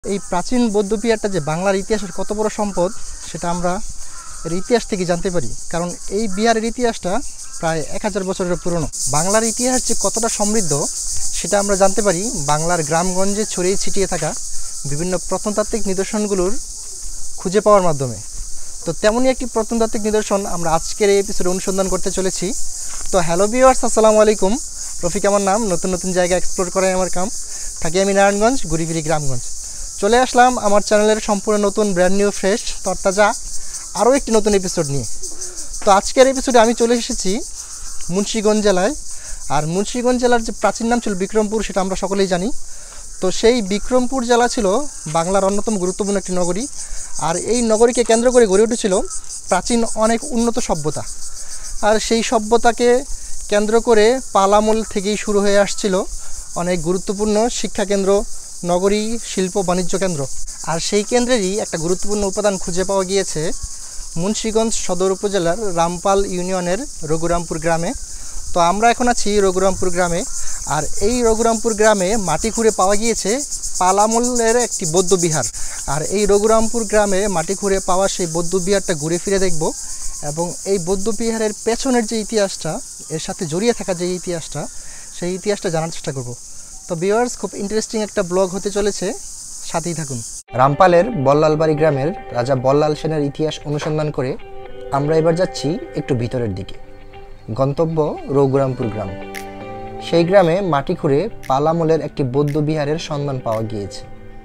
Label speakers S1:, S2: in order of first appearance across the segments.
S1: এই প্রাচীন বৌদ্ধবিহারটা যে বাংলার ইতিহাসের কত বড় সম্পদ সেটা আমরা এর ইতিহাস থেকে জানতে পারি, কারণ এই বিহারের ইতিহাসটা প্রায় 1000 বছরের পুরনো। বাংলার ইতিহাস যে কতটা সমৃদ্ধ সেটা আমরা জানতে পারি বাংলার গ্রামগঞ্জে ছড়িয়ে ছিটিয়ে থাকা বিভিন্ন প্রত্নতাত্ত্বিক নিদর্শনগুলোর খুঁজে পাওয়ার মাধ্যমে। তো তেমনই একটি প্রত্নতাত্ত্বিক নিদর্শন আমরা আজকের এই এপিসোডে অনুসন্ধান করতে চলেছি। তো হ্যালো ভিউয়ার্স, আসসালামু আলাইকুম। রফিক আমার নাম। নতুন নতুন জায়গা এক্সপ্লোর করাই আমার কাম। থাকি আমি নারায়ণগঞ্জ, ঘুরিফিরি গ্রামগঞ্জ। চলে আসলাম আমার চ্যানেলের সম্পূর্ণ নতুন ব্র্যান্ড নিউ ফ্রেশ তরতাজা আরও একটি নতুন এপিসোড নিয়ে। তো আজকের এপিসোডে আমি চলে এসেছি মুন্সিগঞ্জ জেলায়। আর মুন্সিগঞ্জ জেলার যে প্রাচীন নাম ছিল বিক্রমপুর, সেটা আমরা সকলেই জানি। তো সেই বিক্রমপুর জেলা ছিল বাংলার অন্যতম গুরুত্বপূর্ণ একটি নগরী। আর এই নগরীকে কেন্দ্র করে গড়ে উঠেছিল প্রাচীন অনেক উন্নত সভ্যতা। আর সেই সভ্যতাকে কেন্দ্র করে পাল আমল থেকেই শুরু হয়ে আসছিল অনেক গুরুত্বপূর্ণ শিক্ষাকেন্দ্র, নগরী, শিল্প, বাণিজ্য কেন্দ্র। আর সেই কেন্দ্রেরই একটা গুরুত্বপূর্ণ উপাদান খুঁজে পাওয়া গিয়েছে মুন্সিগঞ্জ সদর উপজেলার রামপাল ইউনিয়নের রঘুরামপুর গ্রামে। তো আমরা এখন আছি রঘুরামপুর গ্রামে। আর এই রঘুরামপুর গ্রামে মাটি খুঁড়ে পাওয়া গিয়েছে পাল আমলের একটি বৌদ্ধবিহার। আর এই রঘুরামপুর গ্রামে মাটি খুঁড়ে পাওয়া সেই বৌদ্ধবিহারটা ঘুরে ফিরে দেখব, এবং এই বৌদ্ধবিহারের পেছনের যে ইতিহাসটা, এর সাথে জড়িয়ে থাকা যে ইতিহাসটা, সেই ইতিহাসটা জানার চেষ্টা করব। তো ভিউয়ার্স, খুব ইন্টারেস্টিং একটা ব্লগ হতে চলেছে, সাথেই থাকুন। রামপালের বল্লালবাড়ি গ্রামের রাজা বল্লাল সেনের ইতিহাস অনুসন্ধান করে আমরা এবার যাচ্ছি একটু ভিতরের দিকে। গন্তব্য রঘুরামপুর গ্রাম। সেই গ্রামে মাটি খুঁড়ে পাল আমলের একটি বৌদ্ধ বিহারের সন্ধান পাওয়া গিয়েছে।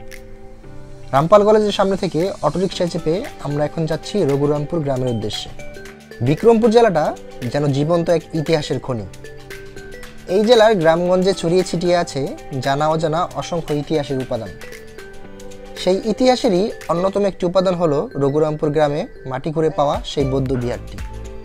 S1: রামপাল কলেজের সামনে থেকে অটোরিকশায় চেপে আমরা এখন যাচ্ছি রঘুরামপুর গ্রামের উদ্দেশ্যে। বিক্রমপুর জেলাটা যেন জীবন্ত এক ইতিহাসের খনি। এই জেলার গ্রামগঞ্জে ছড়িয়ে ছিটিয়ে আছে জানা অজানা অসংখ্য ইতিহাসের উপাদান। সেই ইতিহাসেরই অন্যতম একটি উপাদান হলো রঘুরামপুর গ্রামে মাটি খুঁড়ে পাওয়া সেই বৌদ্ধ বিহারটি।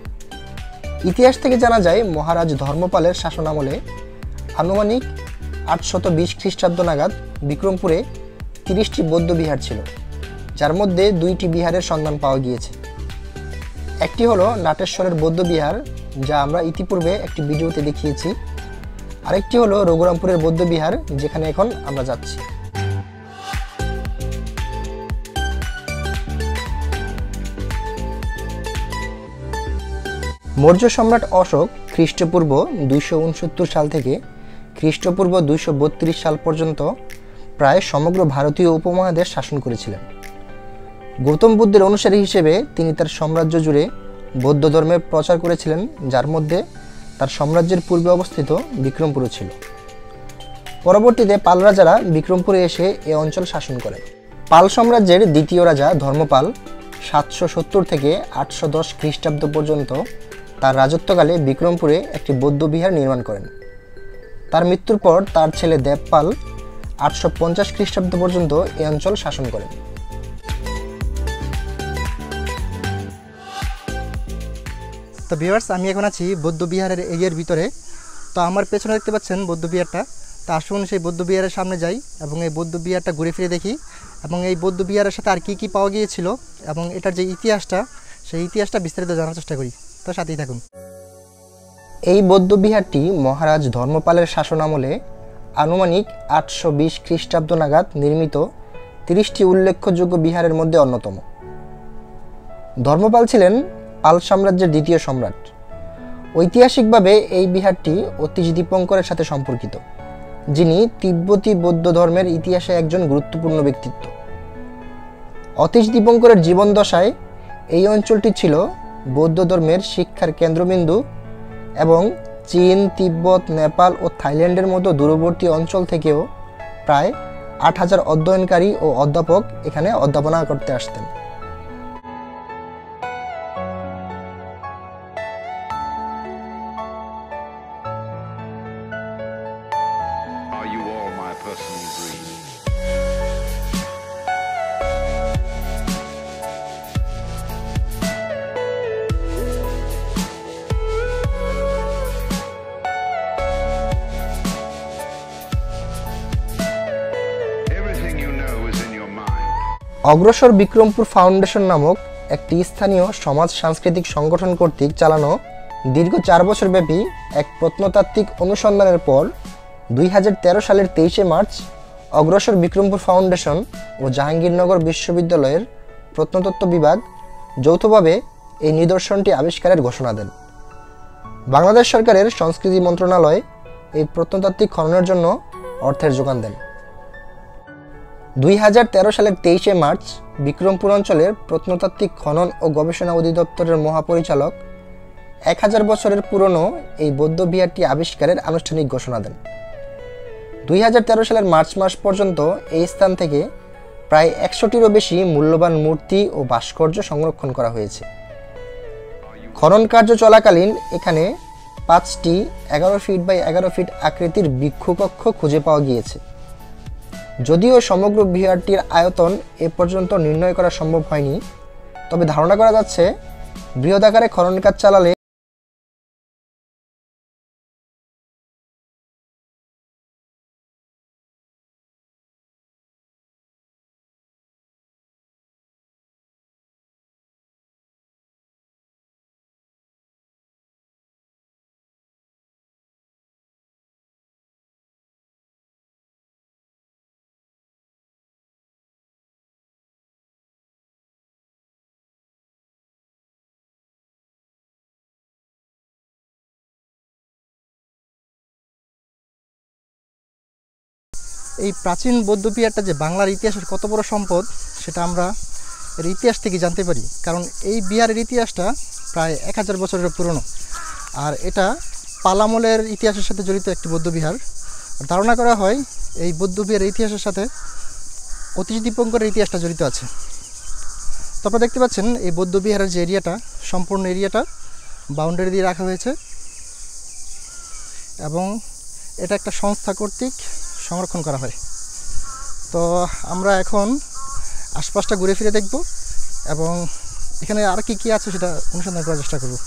S1: ইতিহাস থেকে জানা যায় মহারাজ ধর্মপালের শাসনামলে আনুমানিক 820 খ্রিস্টাব্দ নাগাদ বিক্রমপুরে 30টি বৌদ্ধ বিহার ছিল, যার মধ্যে 2টি বিহারের সন্ধান পাওয়া গিয়েছে। একটি হলো নাটেশ্বরের বৌদ্ধ বিহার, যা আমরা ইতিপূর্বে একটি ভিডিওতে দেখিয়েছি। আরেকটি হলো রঘুরামপুরের বৌদ্ধ বিহার, যেখানে এখন আমরা যাচ্ছি। মৌর্য সম্রাট অশোক খ্রিস্টপূর্ব 269 সাল থেকে খ্রিস্টপূর্ব 232 সাল পর্যন্ত প্রায় সমগ্র ভারতীয় উপমহাদেশ শাসন করেছিলেন। গৌতম বুদ্ধের অনুসারী হিসেবে তিনি তার সাম্রাজ্য জুড়ে বৌদ্ধ ধর্মের প্রচার করেছিলেন, যার মধ্যে তার সাম্রাজ্যের পূর্বে অবস্থিত বিক্রমপুরও ছিল। পরবর্তীতে পাল রাজারা বিক্রমপুরে এসে এ অঞ্চল শাসন করেন। পাল সাম্রাজ্যের দ্বিতীয় রাজা ধর্মপাল 770 থেকে 810 খ্রিস্টাব্দ পর্যন্ত তার রাজত্বকালে বিক্রমপুরে একটি বৌদ্ধ বিহার নির্মাণ করেন। তার মৃত্যুর পর তার ছেলে দেবপাল 850 খ্রিস্টাব্দ পর্যন্ত এই অঞ্চল শাসন করেন। তো ভিউয়ার্স, আমি এখন আছি বৌদ্ধ বিহারের এরিয়ার ভিতরে। তো আমার পেছনে দেখতে পাচ্ছেন বৌদ্ধ বিহারটা। তো আসুন সেই বৌদ্ধ বিহারের সামনে যাই এবং এই বৌদ্ধ বিহারটা ঘুরে ফিরে দেখি, এবং এই বৌদ্ধ বিহারের সাথে আর কি কি পাওয়া গিয়েছিল এবং এটার যে ইতিহাসটা, সেই ইতিহাসটা বিস্তারিত জানার চেষ্টা করি। তো সাথেই থাকুন। এই বৌদ্ধ বিহারটি মহারাজ ধর্মপালের শাসনামলে আনুমানিক 820 খ্রিস্টাব্দ নাগাদ নির্মিত 30টি উল্লেখযোগ্য বিহারের মধ্যে অন্যতম। ধর্মপাল ছিলেন পাল সাম্রাজ্যের দ্বিতীয় সম্রাট। ঐতিহাসিকভাবে এই বিহারটি অতীশ দীপঙ্করের সাথে সম্পর্কিত, যিনি তিব্বতী বৌদ্ধ ধর্মের ইতিহাসে একজন গুরুত্বপূর্ণ ব্যক্তিত্ব। অতীশ দীপঙ্করের জীবনদশায় এই অঞ্চলটি ছিল বৌদ্ধ ধর্মের শিক্ষার কেন্দ্রবিন্দু, এবং চীন, তিব্বত, নেপাল ও থাইল্যান্ডের মতো দূরবর্তী অঞ্চল থেকেও প্রায় 8000 অধ্যয়নকারী ও অধ্যাপক এখানে অধ্যাপনা করতে আসতেন। অগ্রসর বিক্রমপুর ফাউন্ডেশন নামক একটি স্থানীয় সমাজ সাংস্কৃতিক সংগঠন কর্তৃক চালানো দীর্ঘ 4 বছর ব্যাপী এক প্রত্নতাত্ত্বিক অনুসন্ধানের পর 2013 সালের 23শে মার্চ
S2: অগ্রসর বিক্রমপুর ফাউন্ডেশন ও জাহাঙ্গীরনগর বিশ্ববিদ্যালয়ের প্রত্নতত্ত্ব বিভাগ যৌথভাবে এই নিদর্শনটি আবিষ্কারের ঘোষণা দেন। বাংলাদেশ সরকারের সংস্কৃতি মন্ত্রণালয় এই প্রত্নতাত্ত্বিক খননের জন্য অর্থের যোগান দেন। 2013 সালের 23 মার্চ বিক্রমপুর অঞ্চলের প্রত্নতাত্ত্বিক খনন ও গবেষণা অধিদপ্তরের মহাপরিচালক 1000 বছরের পুরনো এই বৌদ্ধ বিহারটি আবিষ্কারের আনুষ্ঠানিক ঘোষণা দেন। 2013 সালের মার্চ মাস পর্যন্ত এই স্থান থেকে প্রায় 100টিরও বেশি মূল্যবান মূর্তি ও ভাস্কর্য সংরক্ষণ করা হয়েছে। খনন কার্য চলাকালীন এখানে 5টি 11 ফিট বাই 11 ফিট আকৃতির ভিক্ষুকক্ষ খুঁজে পাওয়া গিয়েছে। যদিও সমগ্র বিহারটির আয়তন এ পর্যন্ত নির্ণয় করা সম্ভব হয়নি, তবে ধারণা করা যাচ্ছে বৃহদাকারে খনন কাজ চালালে
S1: এই প্রাচীন বৌদ্ধ বিহারটা যে বাংলার ইতিহাসের কত বড় সম্পদ সেটা আমরা এর ইতিহাস থেকে জানতে পারি, কারণ এই বিহারের ইতিহাসটা প্রায় 1000 বছরের পুরনো। আর এটা পাল আমলের ইতিহাসের সাথে জড়িত একটি বৌদ্ধ বিহার। ধারণা করা হয় এই বৌদ্ধ বিহারের ইতিহাসের সাথে অতীশ দীপঙ্করের ইতিহাসটা জড়িত আছে। তো আপনারা দেখতে পাচ্ছেন এই বৌদ্ধ বিহারের যে এরিয়াটা, সম্পূর্ণ এরিয়াটা বাউন্ডারি দিয়ে রাখা হয়েছে এবং এটা একটা সংস্থা কর্তৃক সংরক্ষণ করা হয়। তো আমরা এখন আশপাশটা ঘুরে ফিরে দেখব এবং এখানে আর কি আছে সেটা অনুসন্ধান করার চেষ্টা করব।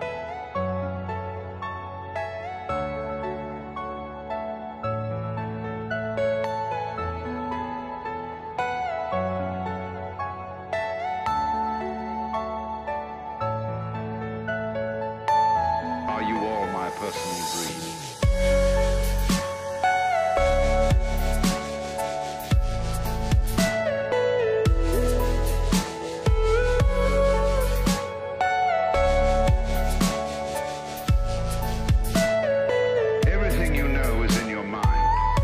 S3: Are you all my personal dreams? Everything you know is in your mind.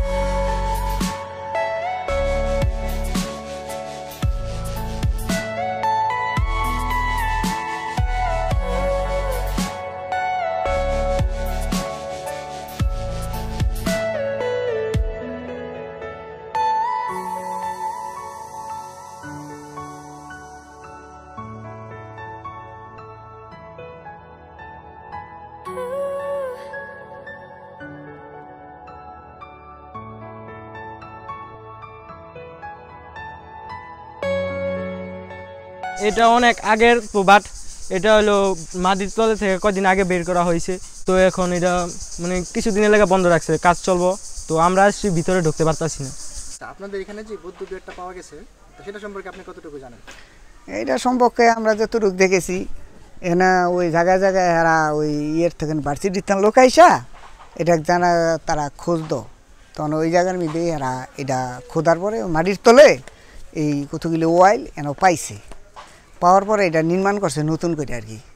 S4: এটা অনেক আগের বাট এটা হলো মাটির তলে থেকে কদিন আগে বের করা হয়েছে। তো এখন এটা মানে কিছুদিনের লেগে বন্ধ রাখছে, কাজ চলবো। তো আমরা আসছি, ভিতরে ঢুকতে পারতাছি না।
S1: আপনাদের এখানে যে বৌদ্ধ বিহারটা পাওয়া গেছে সেটা সম্পর্কে আপনি কতটুকু জানেন?
S5: এইটা সম্পর্কে আমরা যতটুকু দেখেছি, এনা ওই জায়গায় জায়গায় এরা ওই ইয়ের থেকে ভার্সিটির থেকে লোক আইসা এটা জানা তারা খুঁজতো, তখন ওই জায়গার মধ্যে এরা এটা খোঁজার পরে মাটির তলে এই কতগুলো ওয়াইল এনে পাইছে। পাওয়ার পরে এটা নির্মাণ করছে নতুন করে আর কি,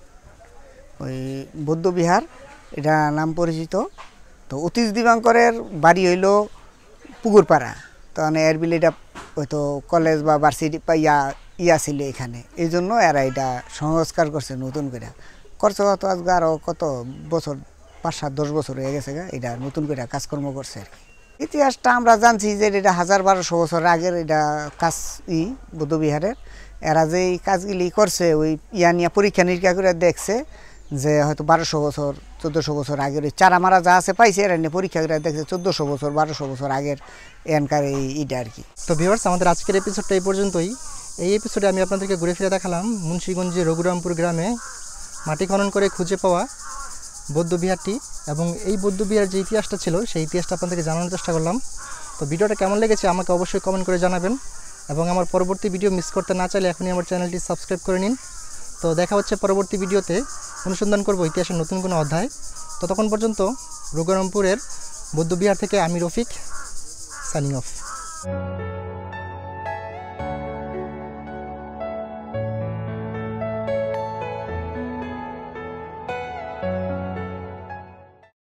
S5: ওই বৌদ্ধ বিহার এটা নাম পরিচিত। তো অতীশ দীপঙ্করের বাড়ি হইল পুকুরপাড়া, তখন এর বিলে এটা হয়তো কলেজ বা ভার্সিটি বা ইয়া ছিল এখানে, এই জন্য এরা এটা সংস্কার করছে নতুন করে। করছে কত আজকে আরও কত বছর, 5-7-10 বছর হয়ে গেছে গা, এটা নতুন করে কাজকর্ম করছে আর কি। ইতিহাসটা আমরা জানছি যে এটা 1000-1200 বছর আগের এটা কাজ বৌদ্ধবিহারের। এরা যে এই কাজগুলি করছে ওই ইয়া নিয়ে পরীক্ষা নিরীক্ষা করে দেখছে যে হয়তো 1200 বছর 1400 বছর আগের ওই চারামারা যা আছে পাইছে, এরা নিয়ে পরীক্ষা করে দেখছে 1400 বছর 1200 বছর আগের এনকার এইটা আর কি।
S1: তো ভিউয়ার্স, আমাদের আজকের এপিসোডটা এই পর্যন্তই। এই এপিসোডে আমি আপনাদেরকে ঘুরে ফিরে দেখালাম মুন্সিগঞ্জের রঘুরামপুর গ্রামে মাটি খনন করে খুঁজে পাওয়া বৌদ্ধ বিহারটি, এবং এই বৌদ্ধ বিহারের যে ইতিহাসটা ছিল সেই ইতিহাসটা আপনাদেরকে জানানোর চেষ্টা করলাম। তো ভিডিওটা কেমন লেগেছে আমাকে অবশ্যই কমেন্ট করে জানাবেন, এবং আমার পরবর্তী ভিডিও মিস করতে না চাইলে এখনই আমার চ্যানেলটি সাবস্ক্রাইব করে নিন। তো দেখা হচ্ছে পরবর্তী ভিডিওতে, অনুসন্ধান করব ইতিহাসের নতুন কোনো অধ্যায়। ততক্ষণ পর্যন্ত রঘুরামপুরের বৌদ্ধ বিহার থেকে আমি রফিক, সাইনিং অফ। হাফেজ।